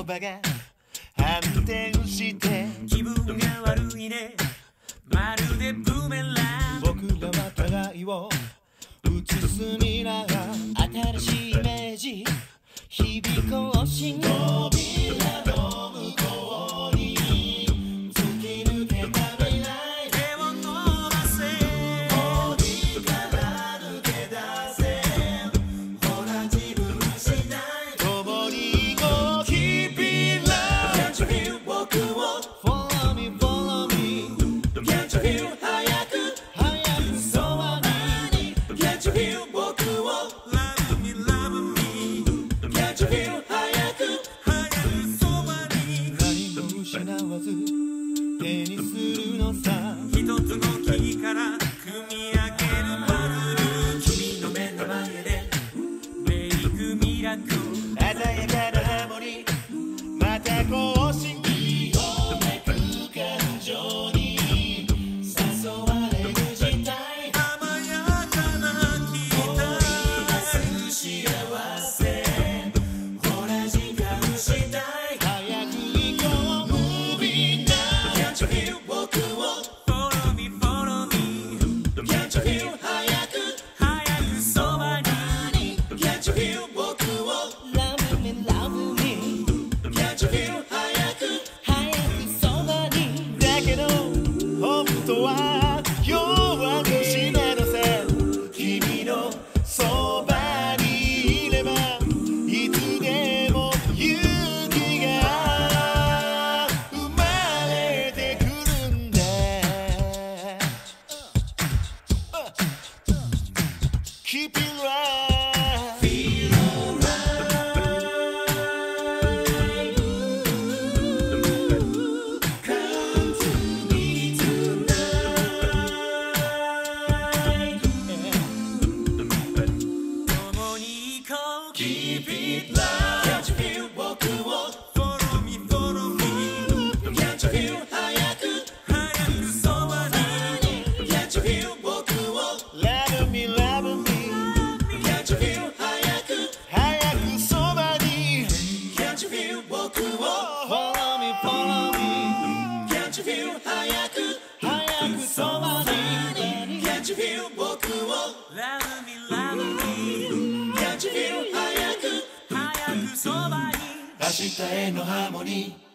車が反転して気分が悪いねまるでブーメラン僕らは互いを映すミラー新しいイメージ日々更新扉の向こうに突き抜けた未来手を伸ばせ森から抜け出せほら自分次第共に行こう Keep it love Can't you feel 僕を Follow me follow me Can't you feel 早く早くそばに Can't you feel 僕を Love me love me Can't you feel 早く早くそばに何も失わず手にするのさ一つの木から組み上げるパズル君の目の前でメイクミラクル鮮やかなハーモニーまた更新色めく感情に誘われる事態甘やかな期待幸せほら時間次第早く行こう Moving now Can't you feel 僕を Follow me follow me Can't you feel 早く早くそばに Can't you feel 僕を Love me love me Can't you feel 早く早くそばにだけど本当は弱くしなのさ君のそばにいればいつでも勇気が生まれてくるんだ Keep it right Feel alright Come to me tonight 共に行こう Keep it love Can't you feel 僕を Follow me follow me Can't you feel 早く早くそばに Can't you feel 僕を Love me love me Can't you feel 早く早くそばに Can't you feel 僕を Follow me follow me Can't you feel 早く早くそばに Can't you feel 僕を Love me love me Can't you feel 早く早くそばに明日へのハーモニー